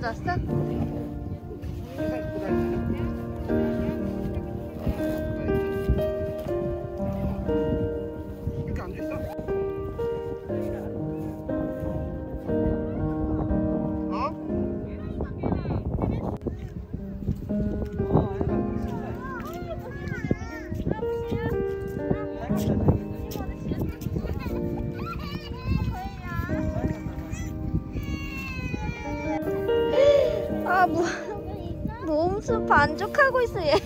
가져왔어? 이렇게 앉아있어? 어? 아, 몸수 반죽하고 있어, 얘.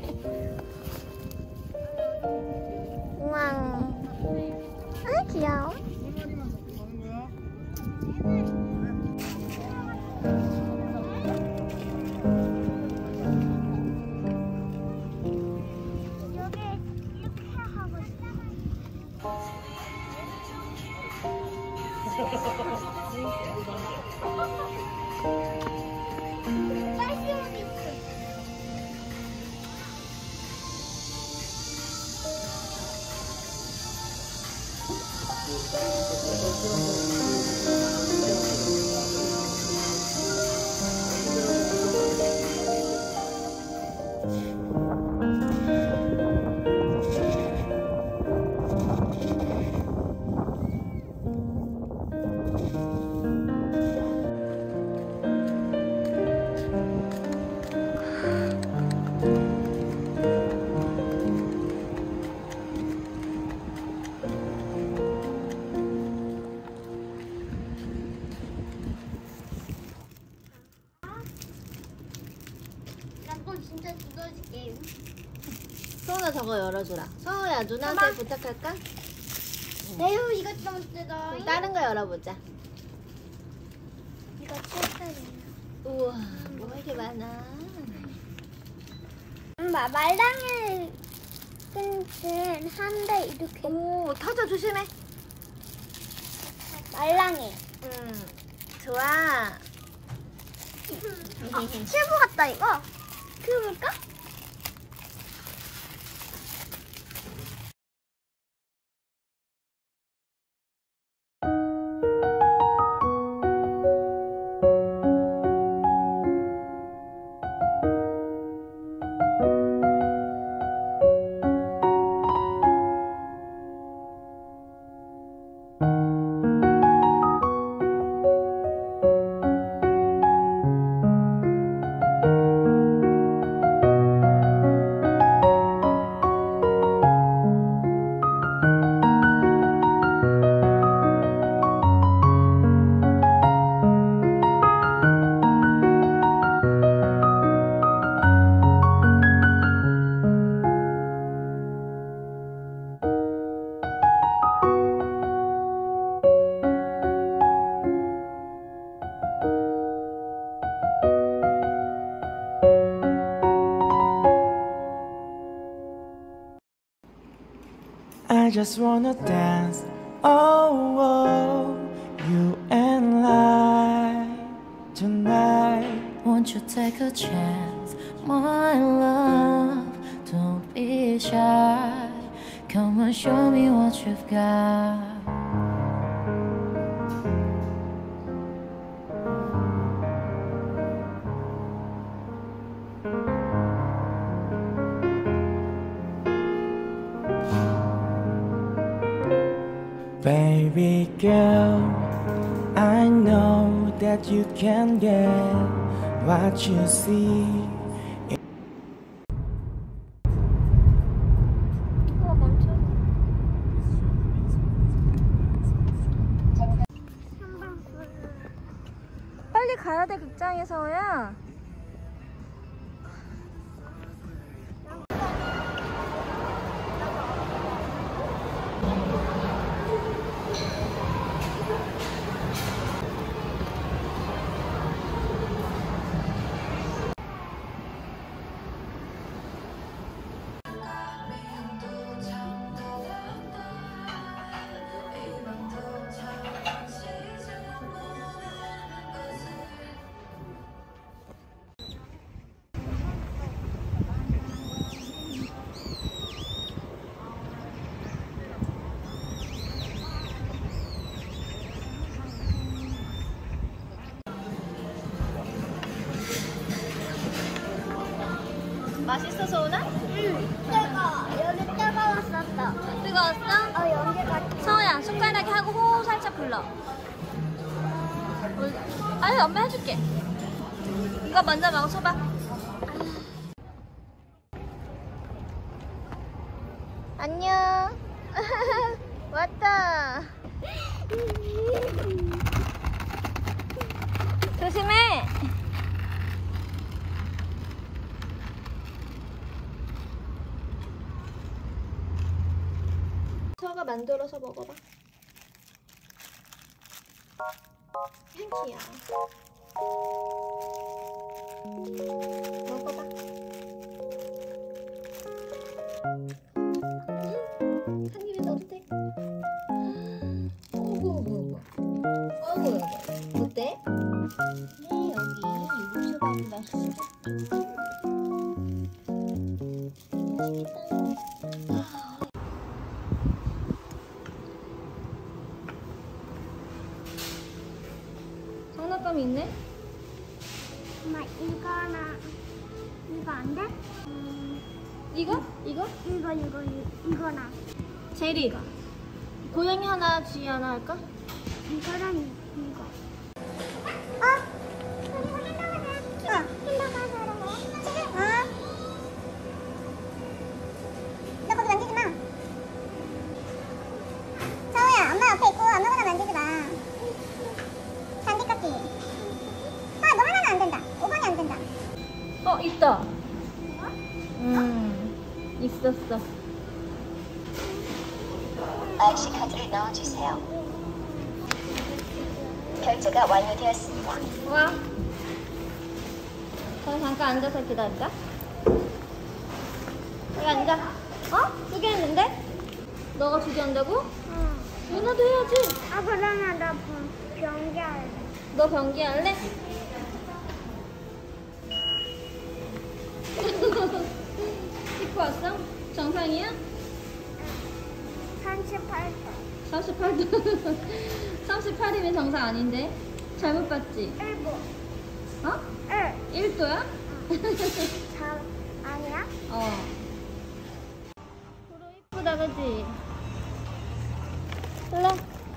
우와. 아, 귀여워. 진짜 두더지. 소은아 저거 열어주라. 서우야 누나한테 부탁할까? 에휴 이거 좀 뜯어. 다른 거 열어보자. 이거 칠판이야. 우와 뭐가 이렇게 많아. 엄마 말랑이 끈끈 한데 이렇게. 오 터져 조심해. 말랑이. 좋아. 튜브 같다 이거. 튜브일까? I just wanna dance, oh, oh, you and I tonight. Won't you take a chance, my love? Don't be shy. Come and show me what you've got. Baby girl, I know that you can get what you see. 빨리 가야 돼 극장에서야. 맛있어, 소은아? 여기 뜨거웠었어. 뜨거웠어? 여기가. 서우야, 숟가락에 하고 호 살짝 불러. 아니, 엄마 해줄게. 이거 먼저 먹어, 소박. 안녕. 왔다. 조심해. 서가 만들어서 먹어봐. 행키야. 먹어봐. 한 입에 넣어도 돼? 어구. 어때? 네, 여기 유부초밥이 맛있어. 장난감이 있네? 엄마 이거나 이거 안 돼? 이거? 이거나 제리가. 고양이 하나, 쥐 하나 할까? 이거랑 이거. 너 거기 만지지 마. 서우야, 엄마 옆에 있고 아무거나 만지지 마. 잔디깎기. 아, 너 하나는 안 된다. 5번이 안 된다. 있다. 있었어. IC 카드를 넣어주세요. 결제가 완료되었습니다. 와. 그럼 잠깐 앉아서 기다리자. 여기 앉아. 어? 2개 했는데? 너가 2개 한다고? 응. 누나도 해야지. 그러면 나 변기할래. 너 변기 할래? 찍고 왔어? 정상이야? 38도. 38도. 38이면 정상 아닌데? 잘못 봤지? 1도. 어? 1. 1도야? 잘 아니야? 도로 이쁘다, 그치? 일로.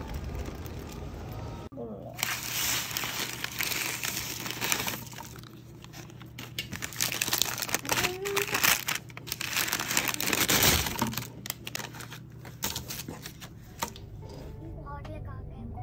몰라. 어디 가겠고?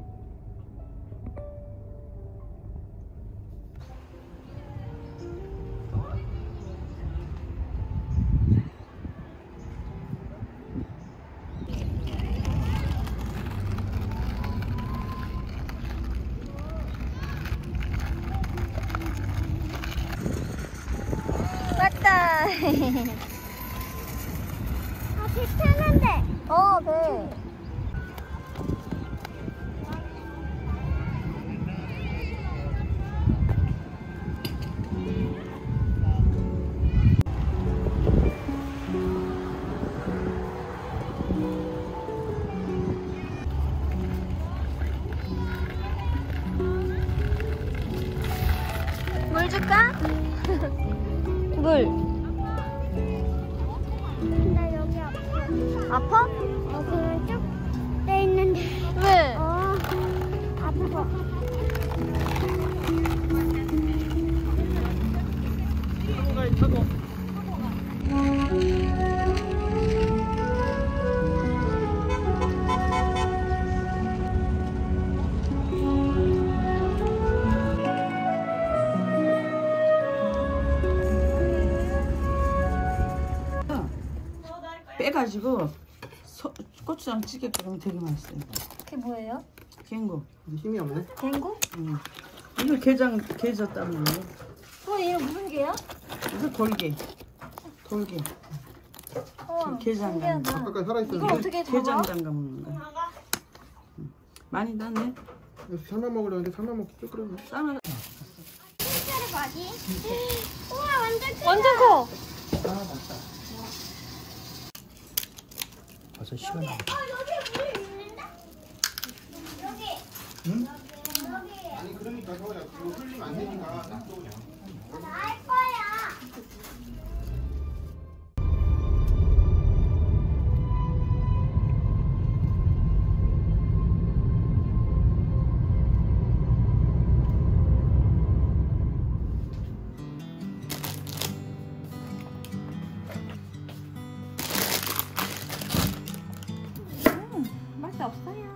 왔다. 배 타는데. 배. 물 줄까? 물. 나 여기 아파. 아파? 그냥 쭉 돼 있는데. 왜? 아파. 빼가지고 고추장 찌개 끓이면 되게 맛있어요. 그게 뭐예요? 갱고. 힘이 없네. 갱고? 이거 게져 따면 이거 무슨 게야? 이거 돌게. 게장 담가. 신기하다. 아까까지 살아있었는데. 이걸 어떻게 게장 잡아? 담가 먹는 거. 많이 넣네. 살만 먹으려는데 살만 먹기 좀 그러네. 싸면 우와 완전 큰. 완전 커. 벌써 시간이. 여기 물 있는데? 여기. 아니 그러니까 서우야 그거 흘리면 안 되니까 놔둬 그냥. 나 할 거야. 수 없어요.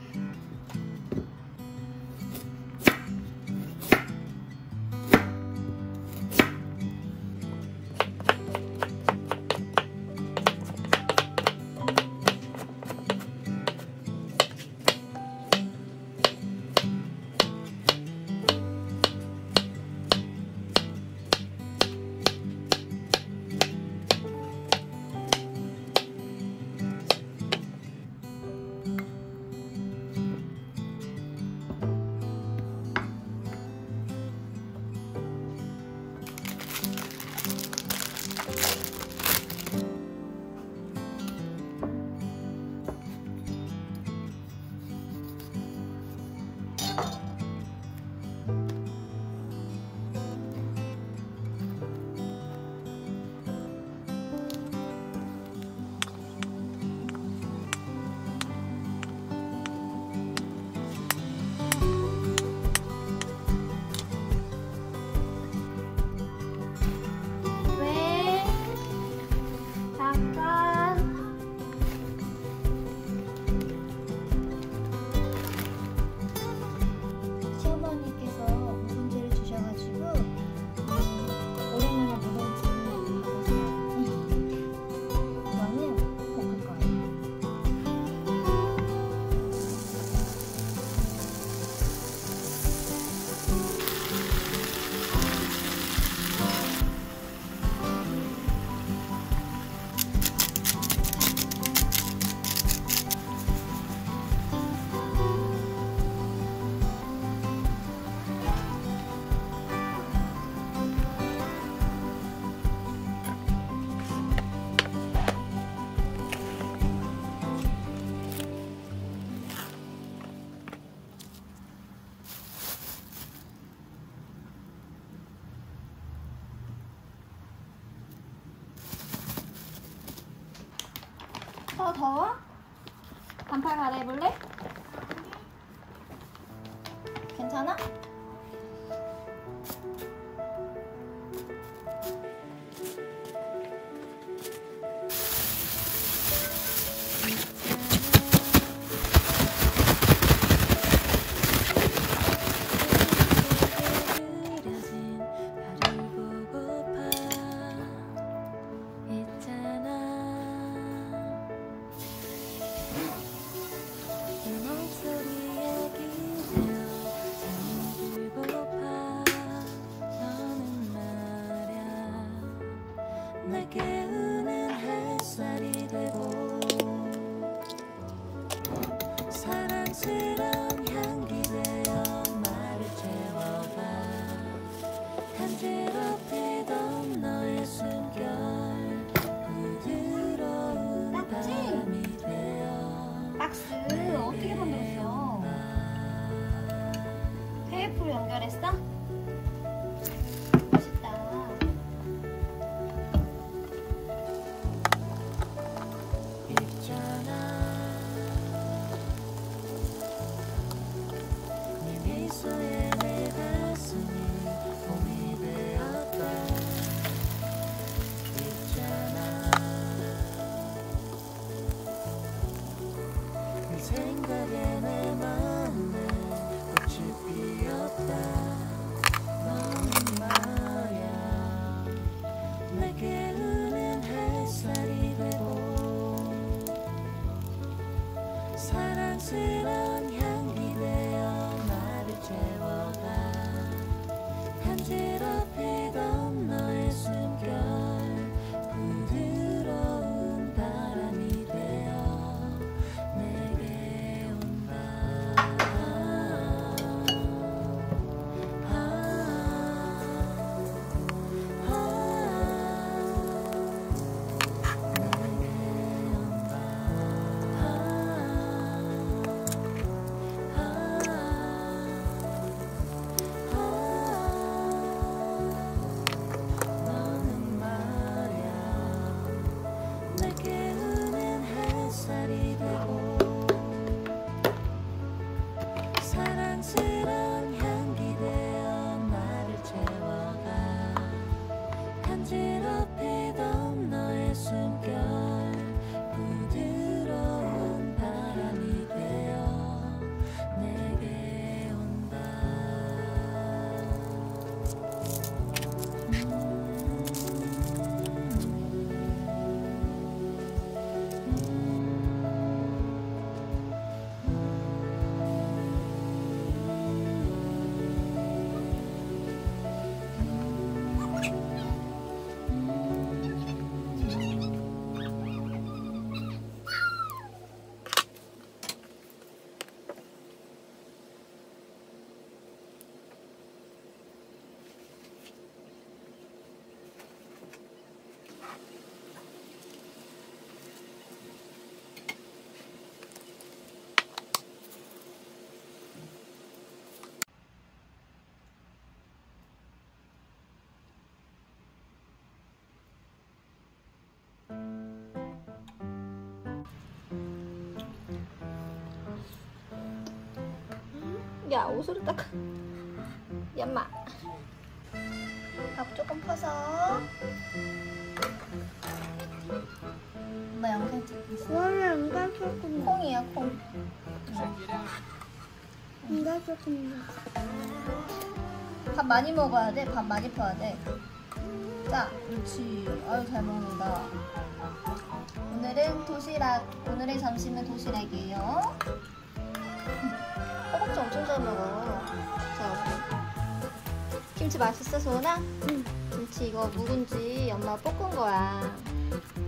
더워? 반팔 갈아입을래? 괜찮아? 내게 우는 햇살이 되고 사랑스러운 향기 되어 나를 채워가 간지럽히던 너의 숨결 부드러운 바람이 되어 박스 어떻게 만들었어? 테이프로 연결했어? 멋있다. 미소에 내 가슴이 봄이 되었다 있잖아 네 생각에 내 마음에 꽃이 피었다 너는 말야 내게 우는 햇살이 되고 사랑스러운 향기 되어 나를 채워가 간지럽히던 너의 숨결 부드러운 바람이 되어 내게 온다 내게 온다 야, 옷으로 닦아. 얌마. 밥 조금 퍼서. 엄마 영상 찍고 있어. 원래 인간 조금 콩이야, 콩. 인간 조금 밥 많이 먹어야 돼. 밥 많이 퍼야 돼. 자, 그렇지. 아유, 잘 먹는다. 오늘은 도시락. 오늘의 점심은 도시락이에요. 허벅지 엄청 잘 먹어. 자, 김치 맛있어, 소은아? 응. 김치 이거 묵은지 엄마가 볶은 거야.